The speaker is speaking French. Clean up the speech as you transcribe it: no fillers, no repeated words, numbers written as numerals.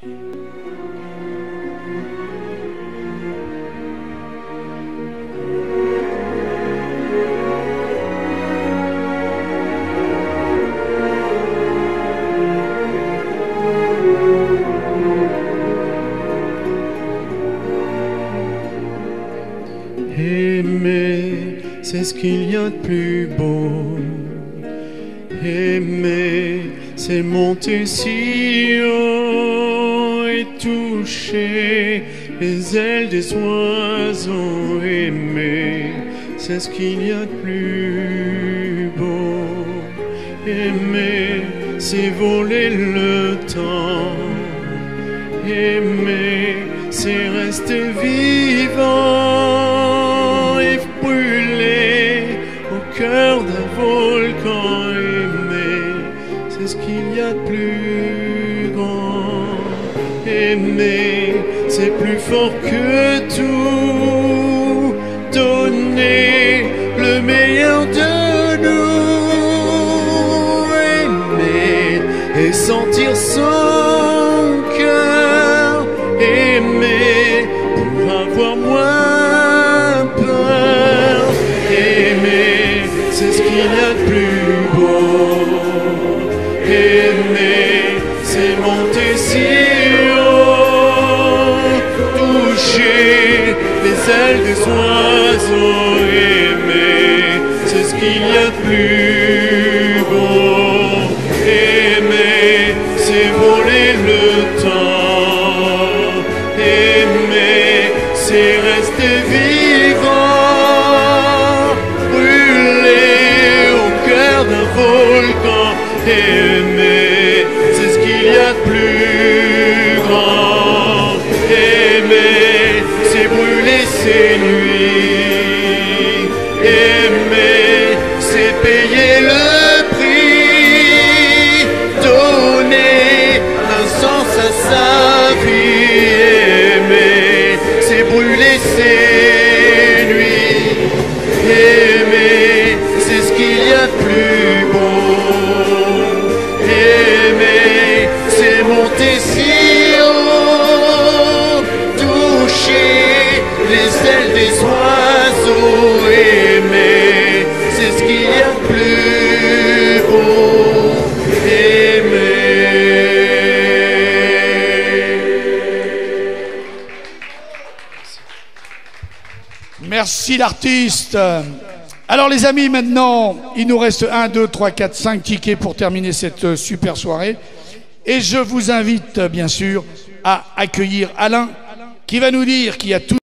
Aimer, c'est ce qu'il y a de plus beau. Aimer, c'est monter si haut et toucher les ailes des oiseaux. Aimer, c'est ce qu'il y a de plus beau. Aimer, c'est voler le temps. Aimer, c'est rester vivant et brûler au cœur d'un volcan. Aimer, c'est ce qu'il y a de plus grand. Aimer, c'est plus fort que tout. Donner le meilleur de nous. Aimer et sentir son cœur. Aimer pour avoir moins peur. Aimer, c'est ce qu'il y a de plus beau. Aimer, c'est monter si haut, toucher les ailes des oiseaux. Aimer, c'est ce qu'il y a de plus beau. Aimer, c'est voler le temps. Aimer, c'est rester vivant, brûler au cœur d'un volcan. Aimer, c'est ce qu'il y a de plus grand. Aimer, c'est brûler ses nuits. Aimer, c'est payer le prix, donner un sens à sa vie. Aimer, c'est brûler ses nuits. Aimer, c'est ce qu'il y a de plus beau. Aimer, c'est monter si haut, toucher les ailes des oiseaux. Aimer, c'est ce qu'il y a de plus beau. Aimer. Merci l'artiste. Alors les amis, maintenant, il nous reste 1, 2, 3, 4, 5 tickets pour terminer cette super soirée. Et je vous invite, bien sûr, à accueillir Alain, qui va nous dire qu'il y a tout